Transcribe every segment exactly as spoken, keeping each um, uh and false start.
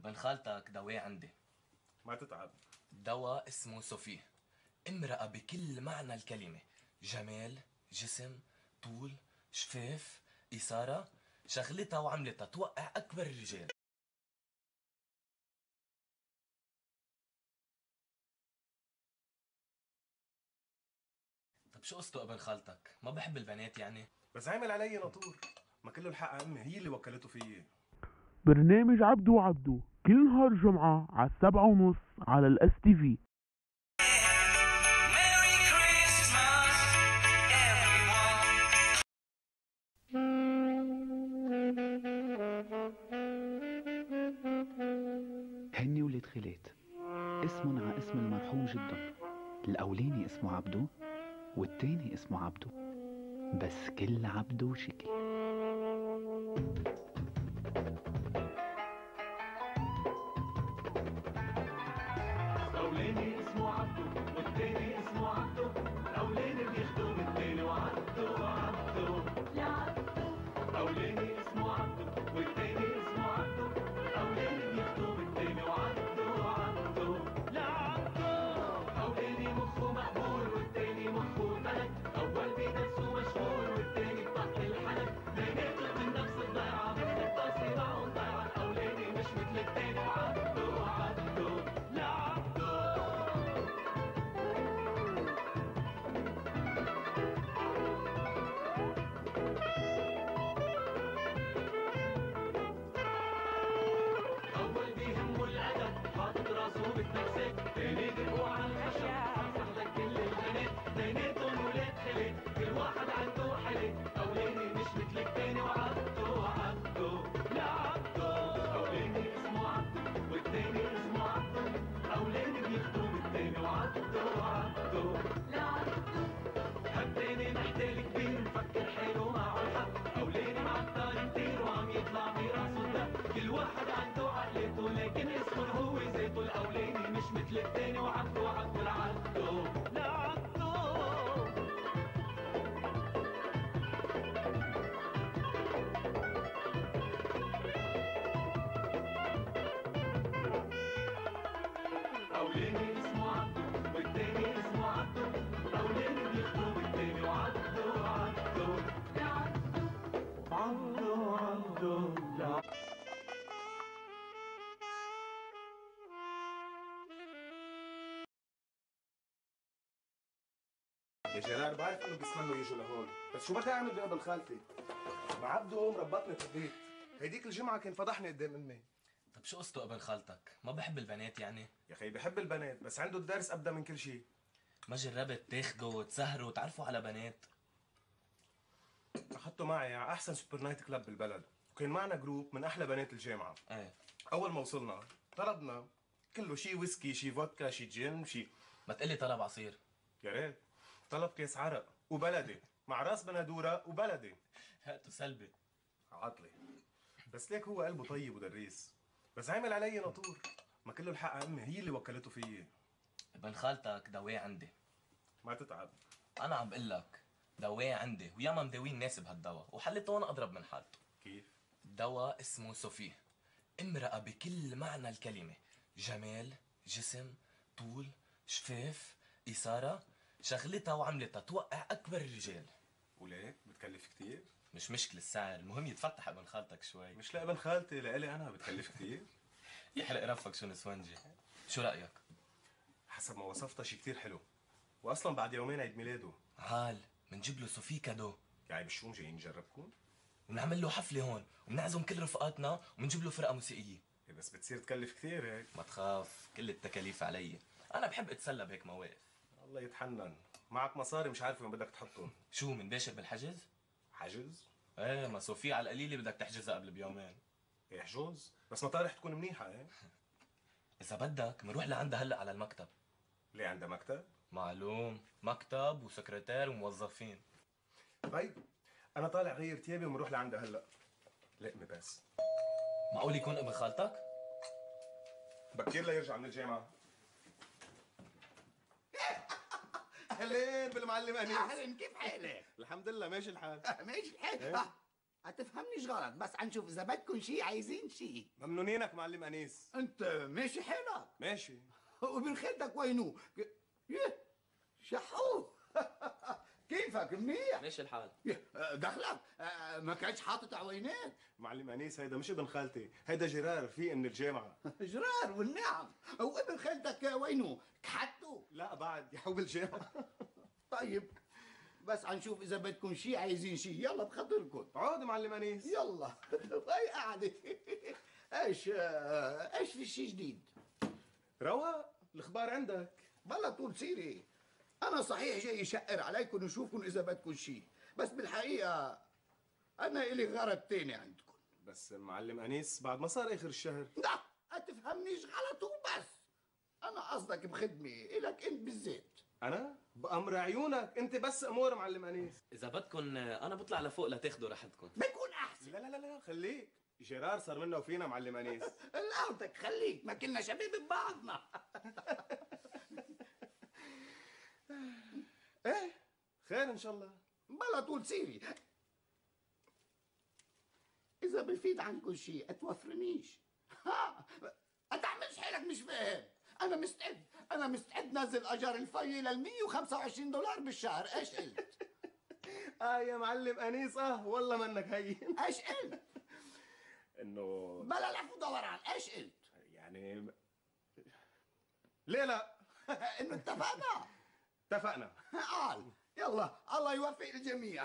ابن خالتك دواء عندي. ما تتعب. دواء اسمه صوفي، امرأة بكل معنى الكلمة، جمال، جسم، طول، شفاف، إثارة، شغلتها وعملتها توقع أكبر الرجال. طب شو قصته ابن خالتك؟ ما بحب البنات يعني؟ بس عامل علي ناطور، ما كله الحق امي هي اللي وكلته فيي. برنامج عبدو عبدو كل نهار جمعة على السبعة ونص على الاس تي في. هني ولاد خالات، اسمن ع اسم المرحوم جدن. الأولاني اسمه عبدو والتاني اسمه عبدو، بس كل عبدو شكل. الأولاني اسمه عبدو والتاني اسمه عبدو، الأولاني بيخدم التاني وعبدو عبدو يا عبدو. الأولاني اسمه عبدو والتاني اسمه عبدو، الأولاني بيخدم التاني وعبدو عبدو يا عبدو. الأولاني مخه مقبول والتاني مخه تلك، أول بدرسه مشهور والتاني بطق الحلق، بيناتهم من نفس الضيعة بس الطاسة معهم ضيعة. الأولاني مش مثل التاني وعبدو عبدو يا عبدو. أول بيهمه الأدب حاطط راسه بالتكسير، تاني دقوا على الخشب صحصح لك كل البنات، بيناتهم ولاد خالات كل واحد عنده حالات. أولاني مش مثل التاني وعبدو عبدو يا عبدو. أولاني اسمه عبدو والتاني اسمه عبدو، أولاني بيخدم التاني وعبدو عبدو يا عبدو. هالتاني محتال كبير مفكر حاله معه الحق، أولاني معطل كتير وعم يطلع براسه الدق، كل واحد عنده عقلته لكن اسمه هو ذاته. الأولاني مش مثل التاني وعبدو عبدو لعبدو لعبدو. أولاني اسمه عبدو والتاني اسمه عبدو، الأولاني بيخدم التاني وعبدو عبدو لعبدو عبدو عبدو لعبدو. يا جلال بعرف انه بيسمنوا يجوا لهون، بس شو بدي اعمل بقبل خالتي؟ مع عبده مربطني في البيت، هيديك الجمعة كان فضحني قدام امي. طب شو قصته ابن خالتك؟ ما بحب البنات يعني؟ يا اخي بحب البنات بس عنده الدرس ابدا من كل شيء. ما جربت تاخدوا وتسهروا وتعرفوا على بنات؟ اخذته معي على احسن سوبر نايت كلاب بالبلد، وكان معنا جروب من احلى بنات الجامعة. ايه. اول ما وصلنا طلبنا كله شي ويسكي شي فودكا شي جين شي. ما تقلي طلب عصير. يا ريت. طلب كاس عرق وبلدي مع راس بندوره وبلدي. هاتوا سلبي. عطلي. بس ليك هو قلبه طيب ودريس، بس عامل علي ناطور، ما كله الحق امي هي اللي وكلته فيي. ابن خالتك دواء عندي. ما تتعب. انا عم بقول لك دواء عندي، وياما مداوين ناس بهالدواء وحلته وانا اضرب من حالته. كيف؟ دواء اسمه صوفي، امرأة بكل معنى الكلمة، جمال، جسم، طول، شفاف، إثارة، شغلتها وعملتها توقع أكبر الرجال. وليك بتكلف كثير؟ مش مشكلة السعر، المهم يتفتح ابن خالتك شوي. مش لابن خالتي، لإلي انا بتكلف كثير. يحرق رفك شو نسونجي. شو رأيك؟ حسب ما وصفتها شي كثير حلو، واصلا بعد يومين عيد ميلاده. عال منجيب له صوفي كادو، يعني بالشوم جايين نجربكم؟ ونعمل له حفلة هون وبنعزم كل رفقاتنا وبنجيب له فرقة موسيقية. إيه بس بتصير تكلف كثير هيك. ما تخاف، كل التكاليف علي، أنا بحب أتسلى بهيك مواقف. الله يتحنن، معك مصاري مش عارف وين بدك تحطهم. شو منباشر بالحجز؟ حجز؟ ايه ما صوفي على القليلة بدك تحجزها قبل بيومين. ايه حجوز؟ بس مطارح تكون منيحة ايه؟ إذا بدك بنروح لعندها هلا على المكتب. ليه عندها مكتب؟ معلوم، مكتب وسكرتير وموظفين. طيب أنا طالع غير تيابي وبنروح لعندها هلا. لقمة بس. معقول يكون ابن خالتك؟ بكير ليرجع من الجامعة. اهلين بالمعلم انيس. اهلا، كيف حالك؟ الحمد لله ماشي الحال. آه، ماشي الحال. إيه؟ آه، هتفهمنيش غلط، بس هنشوف اذا بدكم شيء عايزين شيء. ممنونينك معلم انيس. انت ماشي حالك؟ ماشي. وابن خالتك وينو؟ يه شحوه. كيفك منيح؟ ماشي الحال. يه، دخلك آه، ما كانش حاطط عوينات. معلم انيس هيدا مش ابن خالتي، هيدا جرار رفيق من الجامعه. جرار والنعم. وابن خالتك وينو؟ كحته؟ لا بعد يحوب الجامعه. طيب بس هنشوف اذا بدكم شيء عايزين شيء. يلا بخاطركم. عود معلم انيس. يلا هاي قعدة. ايش آه، ايش في شيء جديد؟ رواق الاخبار عندك. بلا طول سيري. انا صحيح جاي اشقر عليكم ونشوفكم اذا بدكم شيء، بس بالحقيقه انا الي غرض تاني عندكم. بس معلم انيس بعد ما صار اخر الشهر. لا ما تفهمنيش غلط وبس. انا قصدك بخدمه الك انت بالذات. انا بامر عيونك، انت بس امور معلم انيس. اذا بدكم انا بطلع لفوق لتاخذوا راحتكم. بكون احسن. لا لا لا لا خليك، جرار صار منا وفينا معلم انيس. قلقتك خليك، ما كنا شباب ببعضنا. ايه خير ان شاء الله. بلا طول سيري. اذا بفيد عنكم شيء اتوفرنيش. ها اتعملش حالك مش فاهم. انا مستعد، انا مستعد نزل اجار الفي لل مية وخمسة وعشرين دولار بالشهر. ايش قلت؟ اه يا معلم انيس، اه والله منك هين. ايش قلت؟ انه بلا لف ودوران. ايش قلت؟ يعني ليه لا. انه اتفقنا. اتفقنا. قال يلا الله يوفق الجميع.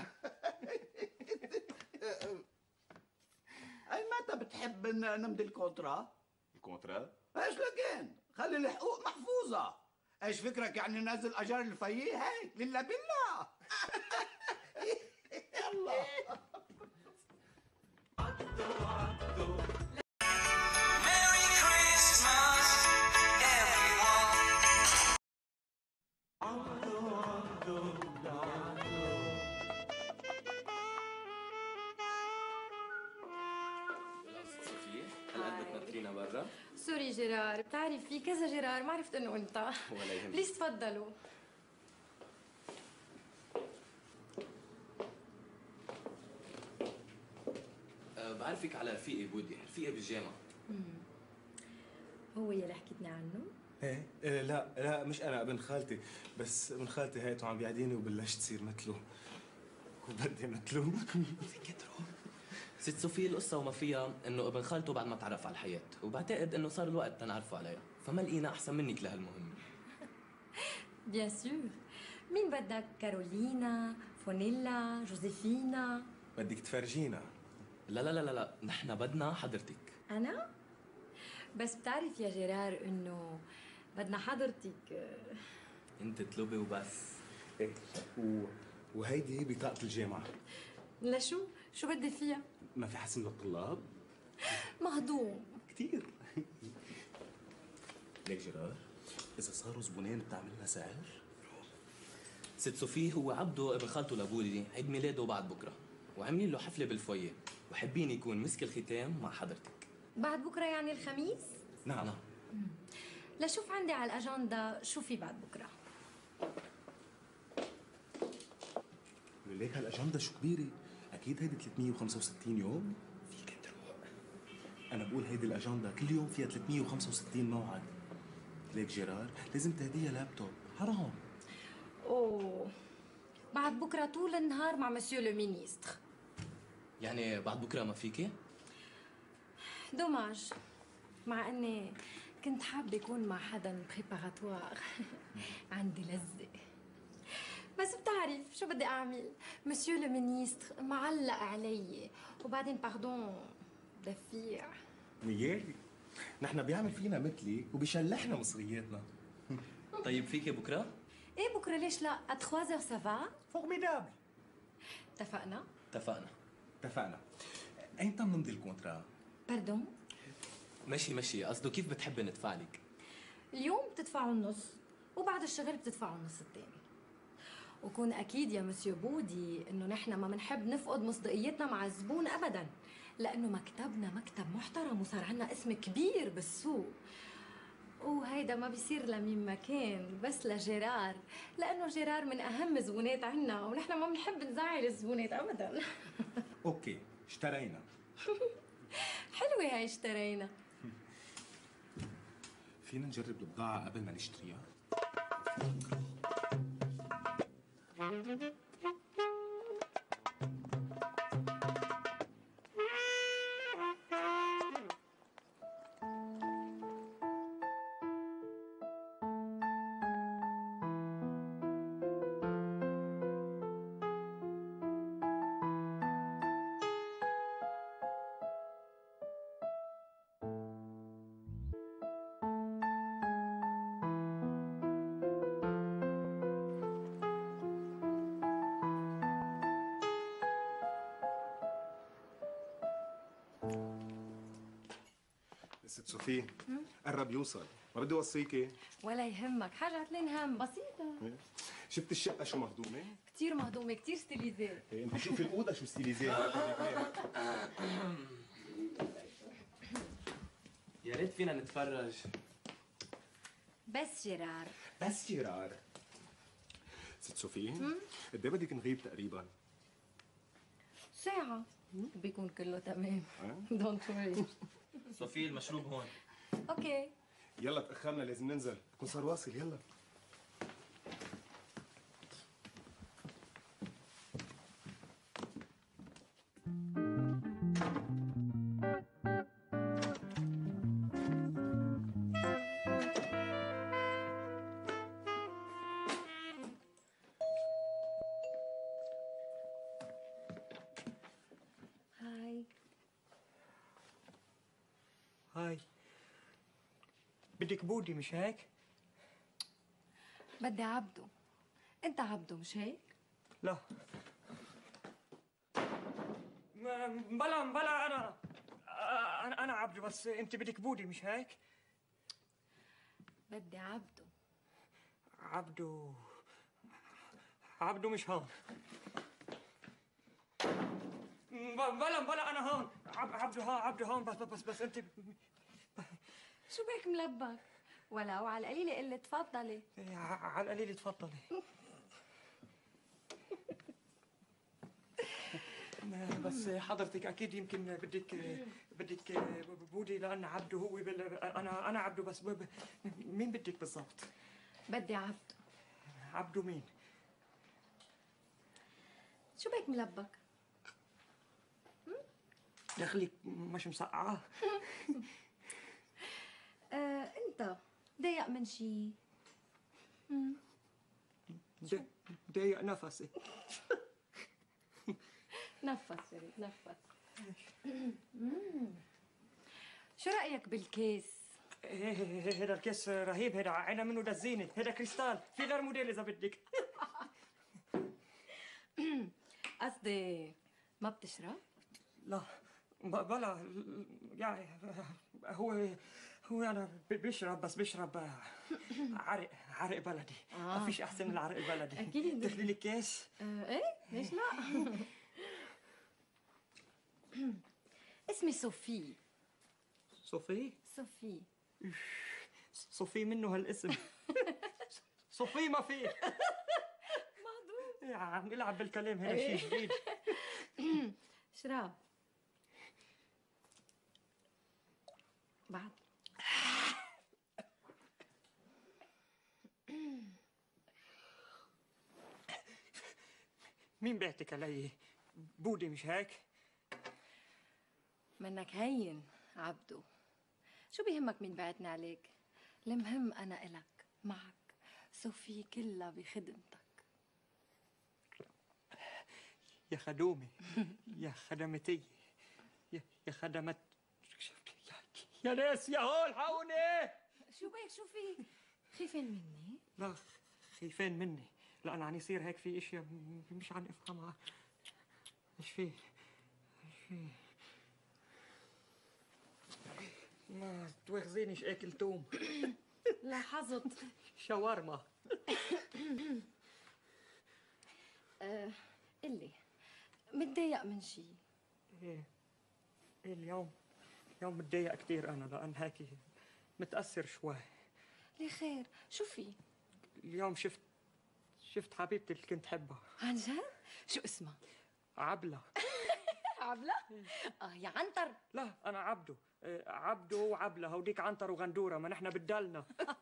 اي متى بتحب ن- نمضي الكونترا؟ الكونترا؟ ايش لكن؟ خلي الحقوق محفوظة. ايش فكرك يعني ننزل اجار الفيي هيك لله بالله؟ يلا. هلا بدك تنطرينا برا؟ سوري جيرار، بتعرف في كذا جيرار ما عرفت انه انت. ولا يهمك. بليز تفضلوا. أه بعرفك على رفيقي بودي، رفيقي بالجامعة. هو يلي حكيتني عنه؟ ايه إيه، لا لا مش انا، ابن خالتي. بس ابن خالتي هيته عم بيعديني وبلشت تصير مثله وبدي مثله. فيك تروح. ست صوفيا القصة وما فيها انه ابن خالته بعد ما تعرف على الحياة، وبعتقد انه صار الوقت تنعرفوا عليها، فما لقينا احسن منك لهالمهمة. بيان سور. مين بدك؟ كارولينا، فونيلا، جوزيفينا؟ بدك تفرجينا. لا لا لا لا لا، نحن بدنا حضرتك. انا؟ بس بتعرف يا جيرار انه بدنا حضرتك. انت اطلبي وبس. ايه و... وهيدي بطاقة الجامعة. لشو؟ شو بدي فيها؟ ما في حسن للطلاب؟ مهضوم. كثير. ليك جرار، إذا صاروا زبونين بتعمل لنا سعر؟ ست صوفي هو عبده ابن خالته لبودي، عيد ميلاده بعد بكره، وعاملين له حفله بالفويه، وحابين يكون مسك الختام مع حضرتك. بعد بكره يعني الخميس؟ نعم. لشوف عندي على الاجنده شو في بعد بكره. ليك هالأجندة شو كبيرة؟ أكيد هيدي ثلاثمية وخمسة وستين يوم؟ فيك تروح. أنا بقول هيدي الأجندة كل يوم فيها ثلاثمية وخمسة وستين موعد. ليك جيرار لازم تهديها لابتوب، حرام. اوه بعد بكره طول النهار مع مسيو لو مينيستر. يعني بعد بكره ما فيكي؟ دوماج، مع اني كنت حابه يكون مع حدا بريباراتوار. عندي لذه، بس بتعرف شو بدي اعمل؟ مسيو لو مينيستر معلق علي، وبعدين باردون دفيع. نيالي نحن بيعمل فينا مثلك وبيشلحنا مصرياتنا. طيب فيكي بكره؟ ايه بكره ليش لا؟ ا ثلاث heures سافا؟ فورميدابل. اتفقنا؟ اتفقنا. اتفقنا. أيمتى بنمضي الكونترا؟ باردون؟ ماشي ماشي، قصده كيف بتحبي ندفع لك؟ اليوم بتدفعوا النص، وبعد الشغل بتدفعوا النص الثاني. وكون اكيد يا مسيو بودي انه نحن ما بنحب نفقد مصداقيتنا مع الزبون ابدا، لانه مكتبنا مكتب محترم وصار عنا اسم كبير بالسوق. وهيدا ما بيصير لمين ما كان، بس لجيرار، لانه جيرار من اهم زبونات عنا، ونحن ما بنحب نزعل الزبونات ابدا. اوكي اشترينا. حلوة هاي اشترينا. فينا نجرب البضاعة قبل ما نشتريها؟ ست صوفي قرب يوصل، ما بدي اوصيكي. ولا يهمك، حاجة هتلين هم بسيطة. شفت الشقة شو مهضومة؟ كتير مهضومة، كتير ستيليزي. إيه، انت شوفي الأوضة شو ستيليزي. يا ريت فينا نتفرج. بس جرار. بس جرار. ست صوفي قد ايه بدك نغيب تقريبا؟ ساعة بيكون كله تمام. دونت وري. صوفي المشروب هون. اوكي. يلا تأخرنا لازم ننزل، بكون صار واصل. يلا. هاي. هاي. بدك بودي مش هيك؟ بدي عبده. انت عبده مش هيك؟ لا. ما- بلا بلا انا انا انا عبده، بس انت بدك بودي مش هيك؟ بدي عبده. عبده عبده مش هون. ب- بلا بلا انا هون. عب- عبده ها عبده هون، بس بس بس انت شو بك ملبك؟ ولو على القليلة قلي تفضلي. ع- على القليل تفضلي. بس حضرتك اكيد يمكن بدك بدك بودي، لان عبده هو بال... انا انا عبده، بس ب... مين بدك بالضبط؟ بدي عبده. عبده مين؟ شو بك ملبك؟ دخلك مش مسقعة؟ آه، انت ضايق من شي؟ د- ضايق نفسي. نفس شريف نفس. مم. شو رأيك بالكيس؟ هذا الكيس رهيب، هذا عنا منه دزينة، هذا كريستال، في غير موديل إذا بدك. قصدي ما بتشرب؟ لا ب- بلا يعني هو هو أنا ب- بشرب، بس بشرب عرق عرق بلدي. ما فيش أحسن من العرق البلدي. أكيد. تاخذي لي كيس؟ آه ايه ليش لا؟ اسمي صوفي. صوفي؟ صوفي. صوفي منه هالاسم. صوفي ما في. مهضوم. يا عم العب بالكلام، هذا شيء جديد. شراب. بعد. مين بعتك علي؟ بودي مش هيك؟ منك هين عبدو. شو بيهمك مين بعتني عليك؟ المهم أنا إلك معك صوفي كلها بخدمتك. يا خدومي، يا خدمتي، يا يا خدمت، يا ناس يا هول حقوني. شو بك شو في؟ خايفين مني؟ لا خايفين مني، لأن عم يصير هيك في اشياء م- مش عم افهمها. ايش في؟ ايش في؟ ما تواخذينيش اكل توم. لاحظت. شاورما. آه، قلي متضايق من شي؟ ايه إيه اليوم اليوم متضايق كثير انا، لأن هيك متأثر شوي. ليه خير؟ شو في؟ اليوم شفت شفت حبيبتي اللي كنت حبها. عن جد؟ شو اسمها؟ عبلة. عبلة؟ اه يا عنتر. لا انا عبده. آه، عبده وعبله، هوديك عنتر وغندوره، ما نحن بدلنا.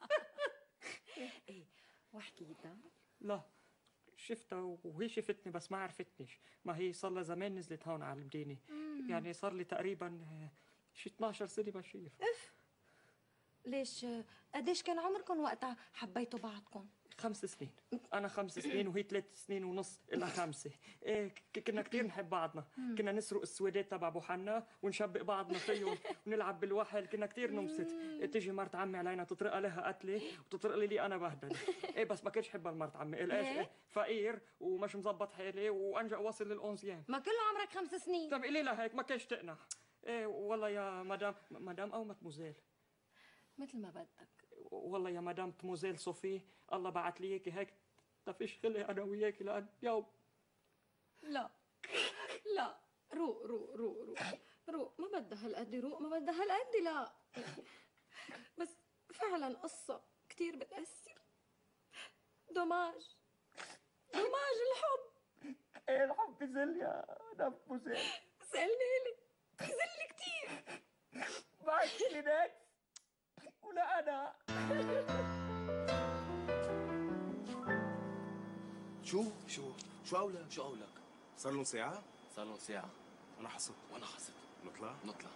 ايه وحكيتها؟ لا شفتها وهي شفتني بس ما عرفتنيش، ما هي صار لها زمان نزلت هون على المدينه، يعني صار لي تقريبا آه، شي اثناشر سنه ما شايف. ليش قديش كان عمركم وقتها حبيتوا بعضكم؟ خمس سنين، انا خمس سنين وهي ثلاث سنين ونص الى خمسه. ايه ك- كنا كثير نحب بعضنا، كنا نسرق السويدات تبع ابو حنا ونشبق بعضنا فيهم ونلعب بالوحل، كنا كثير ننبسط. تيجي مرت عمي علينا تطرق لها قتله وتطرق لي, لي انا بهدل. ايه بس ما كنتش حبها المرت عمي، قال ايش إيه فقير ومش مزبط حالي وانجا واصل للأونزيان. ما كله عمرك خمس سنين. طب قولي لها هيك ما كانش تقنع. ايه والله يا مدام مدام او متموزيل، مثل ما بدك. والله يا مدام تموزيل صوفي، الله بعت لي اياكي هيك تفيش خلي انا وياكي لان يوم. لا لا روق روق روق روق روق، ما بدها هالقد روق، ما بدها هالقد لا. بس فعلا قصة كتير بتأثر. دوماج دوماج الحب. ايه الحب بزل يا مدام تموزيل. سألني لي بزل كتير. معك كلينكس ولا انا. شو؟ شو شو قولك؟ شو قولك؟ صار لهم ساعة؟ صار لهم ساعة أنا حصلت. وانا حصلت. نطلع؟ نطلع.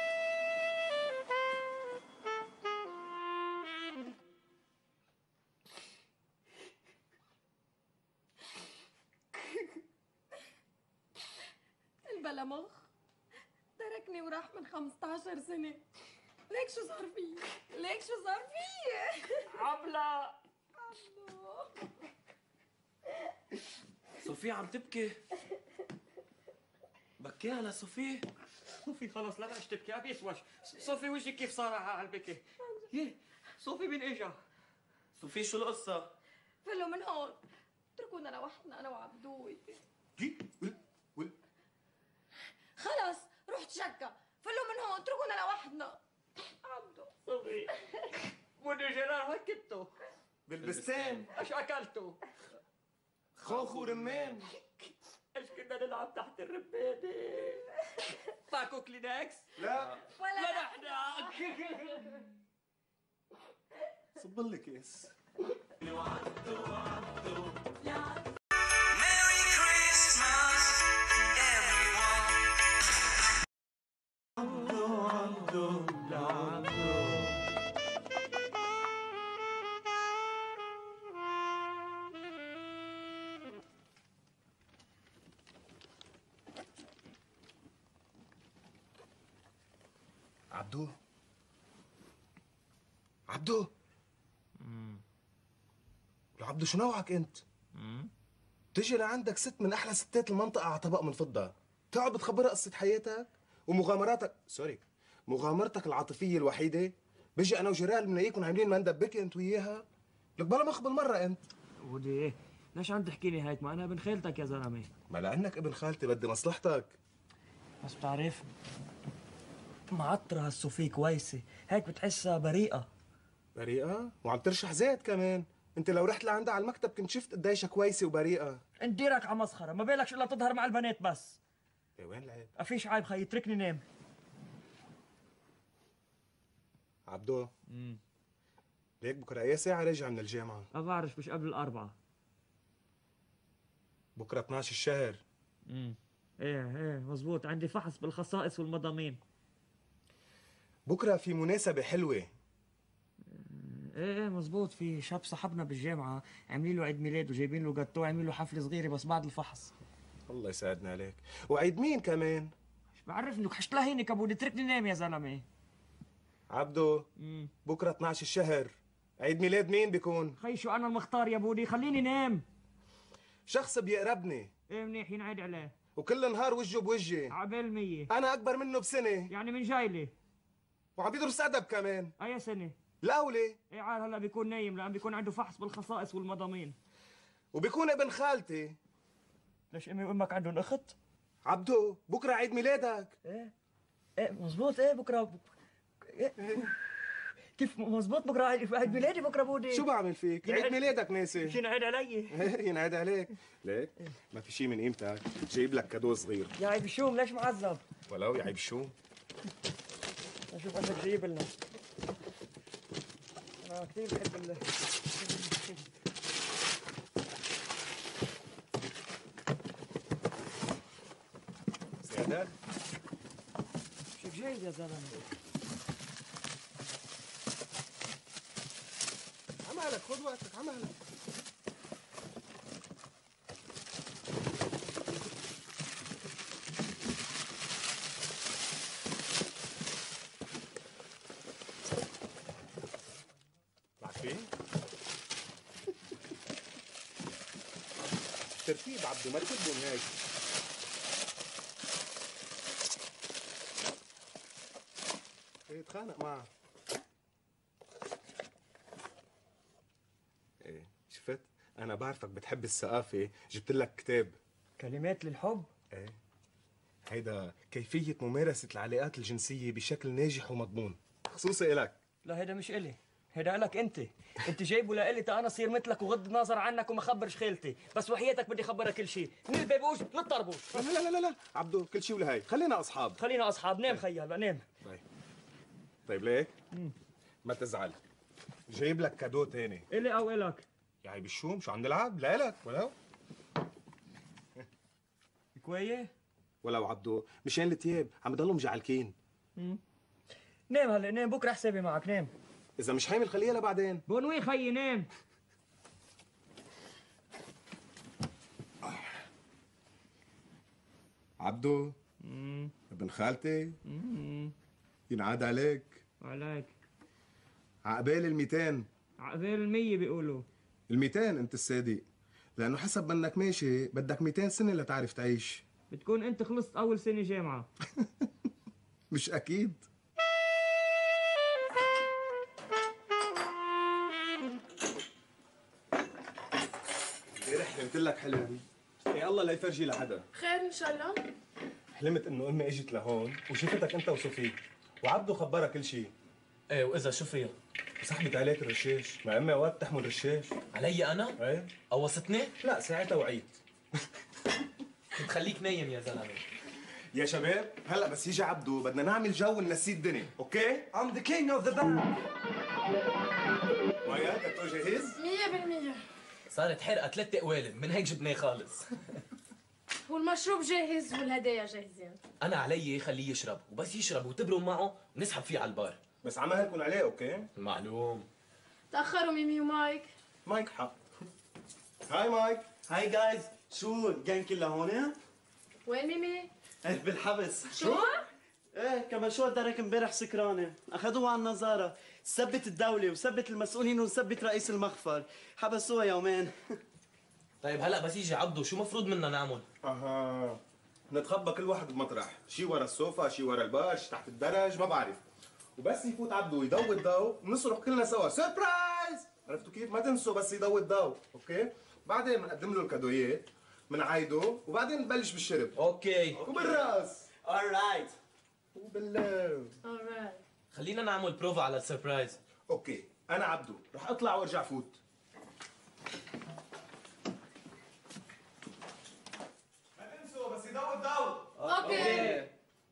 البلا مخ تركني وراح من خمسطعش سنة. ليك شو صار فيي؟ ليك شو صار فيي؟ عبلة صوفي عم تبكي. بكيها لصوفي. صوفي خلص لا بلاش تبكي، ابي اسوش. صوفي وجهك كيف صار على البكي؟ يه صوفي مين اجا؟ صوفي شو القصة؟ فلوا من هون، اتركونا لوحدنا انا وعبدوي. جي ول ول خلص روح تشكى، فلوا من هون اتركونا لوحدنا. عبدو صوفي منو جرار هكتو بالبستان ايش اكلتوا؟ خوخ ورمان. ايش كنا نلعب تحت الربانة؟ معكوا كلينكس؟ لا ولا لا نحن. صب لي كيس. عبدو عبدو يا عبدو شو نوعك انت؟ تجي لعندك ست من احلى ستات المنطقه على طبق من فضه، تقعد بتخبرها قصه حياتك ومغامراتك، سوري مغامرتك العاطفيه الوحيده. بيجي انا وجيرال بنلاقيكم عاملين مندب بكي انت وياها، لك بلا مخ بالمره انت. ودي ايه ليش عم تحكي لي هيك؟ ما انا ابن خالتك يا زلمه. ما لانك ابن خالتي بدي مصلحتك. بس بتعرف معطرة هالصوفي كويسة، هيك بتحسها بريئة. بريئه؟ وعم ترشح زيت كمان. انت لو رحت لعندها على المكتب كنت شفت قديشها كويسه وبريئه. انت ديرك على مسخرة، ما بالك الا تظهر مع البنات بس. ايه وين العيب؟ افيش عيب خيي، اتركني نام. عبدو امم ليك بكره اي ساعه راجع من الجامعه؟ ما بعرف، مش قبل الأربعة. بكره اثناشر الشهر. امم ايه ايه مزبوط، عندي فحص بالخصائص والمضامين. بكره في مناسبه حلوه. ايه ايه مزبوط، في شاب صاحبنا بالجامعة عاملين له عيد ميلاد وجايبين له جاتوه، عاملين له حفلة صغيرة بس بعد الفحص. الله يسعدنا عليك. وعيد مين كمان؟ مش بعرف انك حشتلاهيني كابوني، اتركني نام يا زلمة. عبدو امم بكره اثناشر الشهر عيد ميلاد مين بيكون؟ خي شو انا المختار يا بودي، خليني نام. شخص بيقربني ايه منيح ينعاد عليه. وكل نهار وجهه بوجهي. عبال مية. انا اكبر منه بسنه. يعني من جايلي. وعم بيدرس ادب كمان. اي سنة؟ الاولى. ايه عاد هلا بيكون نايم لان بيكون عنده فحص بالخصائص والمضامين. وبيكون ابن خالتي. ليش امي وامك عندهم اخت؟ عبدو بكره عيد ميلادك. ايه ايه مزبوط، ايه بكره بك... إيه. كيف مزبوط بكره عيد عيد ميلادي بكره بودي. شو بعمل فيك؟ عيد ميلادك ناسي. شو ينعاد علي؟ ينعاد عليك. ليك؟ ما في شيء من قيمتك، جايب لك كادو صغير. يا عيب الشوم ليش معذب؟ ولو يا عيب الشوم. اشوف بدك تجيب لنا. انا كثير بحب ال سيادات شو جايب يا زلمه؟ عمالك خذ وقتك عمالك. بعرفين؟ ترتيب عبدو ما تكبهم هيك. ايه تخانق معه. ايه شفت؟ أنا بعرفك بتحب الثقافة، جبت لك كتاب. كلمات للحب؟ ايه هيدا كيفية ممارسة العلاقات الجنسية بشكل ناجح ومضمون، خصوصي إلك. لا هيدا مش إلي، هيدا إلك أنت. أنت جايبه لإلي تا أنا صير مثلك وغض النظر عنك وما خبرش خيلتي، بس وحياتك بدي خبرك كل شيء، من البابوش للطربوش. لا لا لا لا عبدو كل شيء ولهي، خلينا أصحاب. خلينا أصحاب، نام خيي هلا نام. طيب طيب ليك؟ ما تزعل، جايب لك كادو تاني. إلي أو إلك؟ يا عيب الشوم شو عم نلعب؟ لا لك ولو كويه؟ ولو عبدو مشان التياب عم يضلوا مجعلكين. نام هلا نام، بكره حسابي معك نام. إذا مش حامل خليها لبعدين. بونوي خيي نام. عبدو امم ابن خالتي امم ينعاد عليك. عليك. عقبال الميتين. عقبال المية بيقولوا. الميتين انت الصادق، لانه حسب منك ماشي بدك ميتين سنه لتعرف تعيش. بتكون انت خلصت اول سنه جامعه. مش اكيد. امبارح حلمت لك حلم، يا الله لا يفرجي لحدا. خير ان شاء الله. حلمت انه امي اجت لهون وشفتك انت وصوفي، وعبدو خبرها كل شيء. ايه واذا شو فيها؟ وسحبت عليك الرشاش، مع امي اوقات تحمل رشاش. علي انا؟ ايه قوصتني؟ لا ساعتها وعيت. كنت خليك نايم يا زلمه. يا شباب هلا بس يجي عبدو بدنا نعمل جو ونسي الدنيا، اوكي؟ I'm the king of the band. مايا انتو جاهز؟ مية بالمية. صارت حرقه ثلاث قوالب من هيك جبناه خالص. والمشروب جاهز والهدايا جاهزين. انا علي خليه يشرب، وبس يشرب وتبرم معه بنسحب فيه على البار. بس عمالكم عليه اوكي؟ معلوم. تأخروا ميمي ومايك. مايك حق. هاي مايك. هاي جايز، شو الجانج كلها هون؟ وين ميمي؟ ايه بالحبس. شو؟ ايه كمان شو درك امبارح سكرانه، اخذوها على النظاره، سبت الدوله وسبت المسؤولين وسبت رئيس المخفر، حبسوها يومين. طيب هلا بس يجي عبدو شو مفروض منا نعمل؟ اها نتخبى كل واحد بمطرح، شي ورا السوفا، شي ورا البار، شي تحت الدرج، ما بعرف. وبس يفوت عبدو ويضوي الضوء بنصرخ كلنا سوا سربرايز، عرفتوا كيف؟ ما تنسوا بس يضوي الضوء، اوكي؟ بعدين بنقدم له الكادويات، بنعايده وبعدين نبلش بالشرب. اوكي. وبالراس. alright. وبالله. alright. خلينا نعمل بروفا على السربرايز. اوكي، انا عبدو، رح اطلع وارجع فوت. ما تنسوا بس يضوي الضوء. اوكي.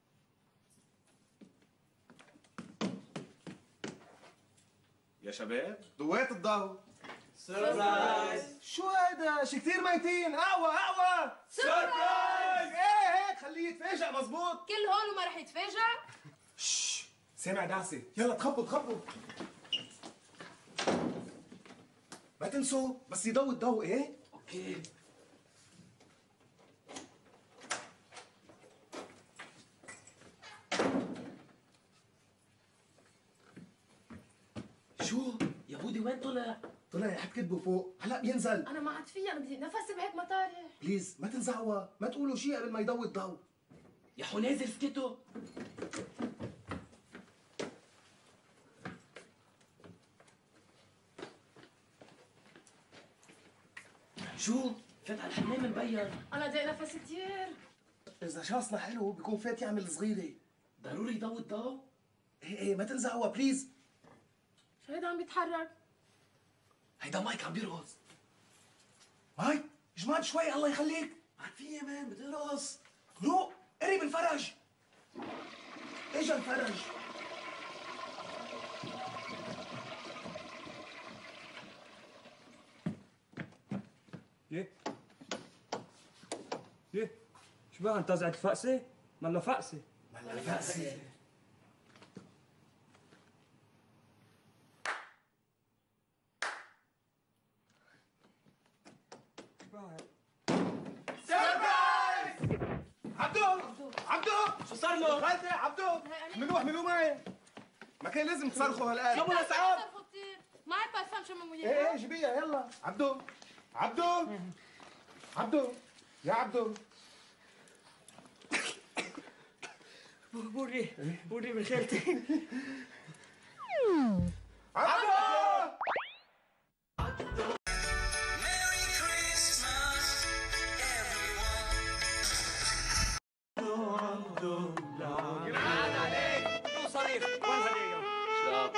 يا شباب ضويت الضوء. سربرايز. شو هيدا؟ شي كثير ميتين، قهوة قهوة. سربرايز. ايه هيك خليه يتفاجئ مزبوط. كل هون وما رح يتفاجئ؟ شش سامع دعسة، يلا تخبوا تخبوا. ما تنسوا بس يضوي الضوء ايه؟ اوكي. شو؟ يا بودي وين طلع؟ طلع يحط كتبه فوق، هلا بينزل. انا ما عاد فيها، بدي نفسي بهيك مطارح. بليز ما تنزعوا، ما تقولوا شيء قبل ما يضوي الضوء. يا حو نازل سكته. شو؟ فات على الحمام مبين. انا ضايق نفسي كثير. إذا شخصنا حلو بيكون فات يعمل صغيرة. ضروري يضوي الضوء؟ ايه ايه ما تنزعوا بليز. شو هيدا عم بيتحرك؟ هيدا مايك عم بيرقص. مايك اجمد شوي الله يخليك. ما عاد في يا مان بترقص. روق قرب الفرج. اجا الفرج. ليه؟ ليه؟ شو بقى انتزعت الفقسة؟ ملا فقسة. ملا فقسة. سربرايز! عبدو عبدو شو صار له؟ خالتي عبدو احملوه احملوه معي. ما كان لازم تصرخوا هالقد. شو الاسعار؟ ما عاد بفهم شو من ايه ايه جيبيها يلا. عبدو عبدو عبدو يا عبدو. بوري بوري من خالتي. عبدو ينعاد عليك شو صريخ والهدية. شراب.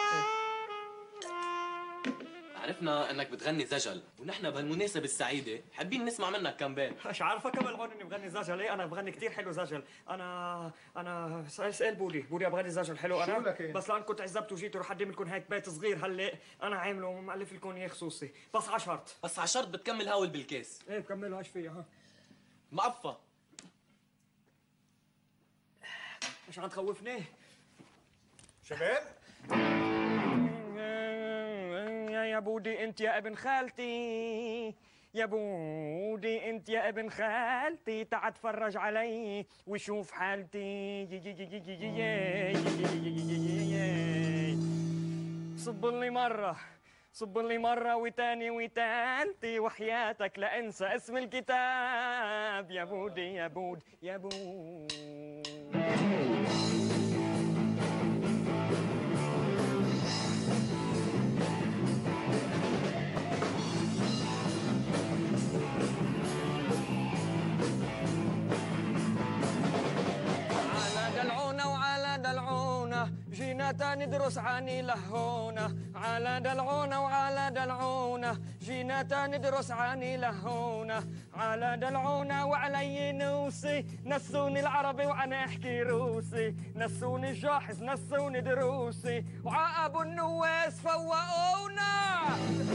عرفنا انك بتغني زجل ونحن بهالمناسبة السعيدة حابين نسمع منك كم بيت. مش عارفك قبل هون اني بغني زجل. ايه انا بغني كثير حلو زجل. انا انا سأل سأل بوري بوري بغني زجل حلو انا. شو لك إيه؟ بس لان كنت عزبت وجيت ورح اقدم لكم هيك بيت صغير هلا انا عامله ومؤلف لكم اياه خصوصي بس على شرط. بس على شرط بتكمل هاول بالكاس. ايه بكملوا ايش فيها ها. مقفى. مش عم تخوفني شباب. يا بودي انت يا ابن خالتي يا بودي انت يا ابن خالتي تعال تفرج علي وشوف حالتي. صب لي مرة صب لي مرة وتاني وتالتي وحياتك لا انسى اسم الكتاب يا بودي يا بود يا بود. جينا تا ندرس عني لهونا على دلعونا وعلى دلعونا جينا تا ندرس عني لهونا على دلعونا وعلي نوسي نسوني العربي وانا احكي روسي نسوني الجاحظ نسوني دروسي وعابوا النواس فوقونا.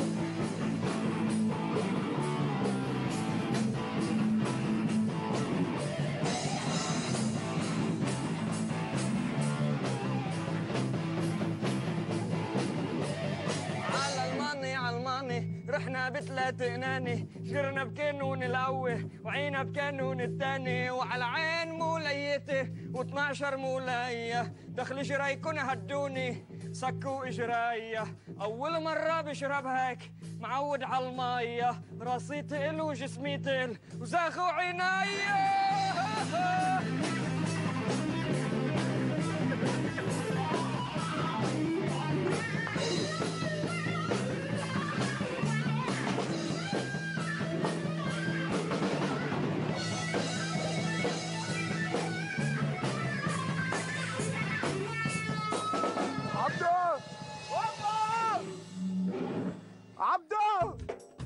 رحنا بثلاث قناني شجرنا بكانون الاول وعينا بكانون الثاني وعلى عين موليته واثناشر مولايه دخل جرايكن هدوني سكوا اجرايه اول مره بشرب هيك معود على الميه راسي تقل وجسمي تقل وزاخوا عينيا. عبدو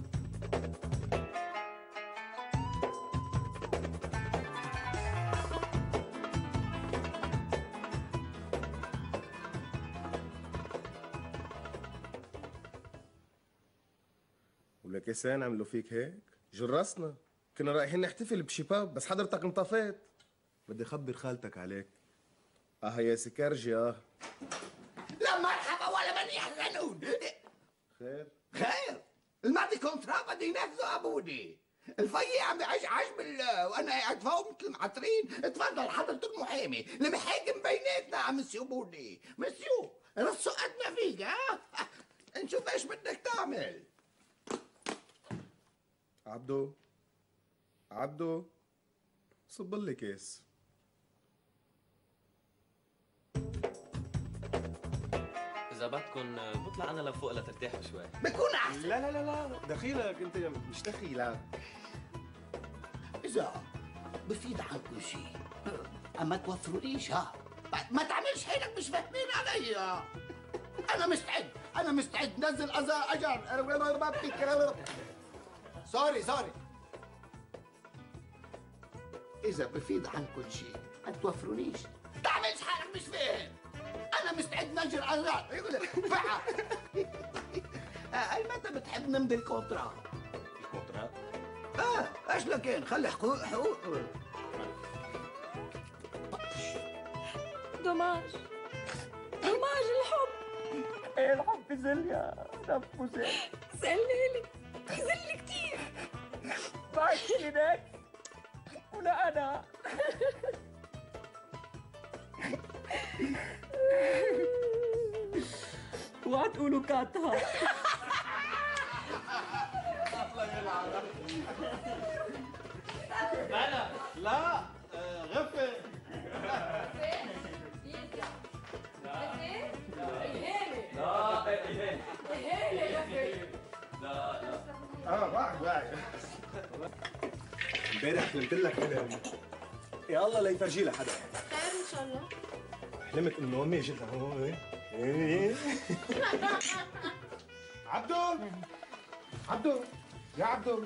ولك يا سان عملوا فيك هيك؟ جرسنا كنا رايحين نحتفل بشي باب بس حضرتك انطفيت. بدي اخبر خالتك عليك. اه يا سكرجي اه. لا مرحبا ولا من يحزنون. خير خير الماضي كونترا بدي ينفذوا ابودي. الفي عم بيعيش عاش بالله وانا قاعد فوق مثل المعطرين. اتفضل حضرة المحامي المحاكم بيناتنا يا مسيو بودي. مسيو رصوا قد ما فيك ها. نشوف ايش بدك تعمل. عبدو عبدو صب لي كيس. إذا بدكن بطلع أنا لفوق لترتاحوا شوي. بكون أحسن. لا لا لا لا دخيلك أنت مش دخيلك. إذا بفيد عنكم شيء أما توفروليش ها. ما تعملش حيلك مش فاهمين علي. أنا مستعد انا مستعد نزل أزار اجر. سوري سوري. اذا بفيد عنكم شيء ما توفرونيش. تعملش حالك مش فاهم. انا مستعد نجر اجر. يقول لك فعل. اي متى بتحب نمضي الكونترا؟ الكونترا؟ اه ايش لكن خلي حقوق حقوق. دوماج دوماج الحب. ايه الحب زل يا نفو زل. زللي زللي كتير. بعد هناك ولا انا. اوعى تقولوا كاتها. لا لا غفل. اه واحد واحد. امبارح حلمت لك حلم يا الله ليفرجي لها حدا. خير ان شاء الله. حلمت انه امي اجت لهون. ايه عبدو عبدو يا عبدو.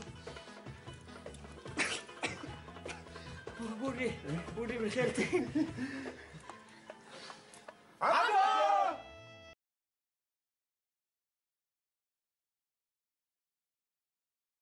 بوري بوري من خيرتي.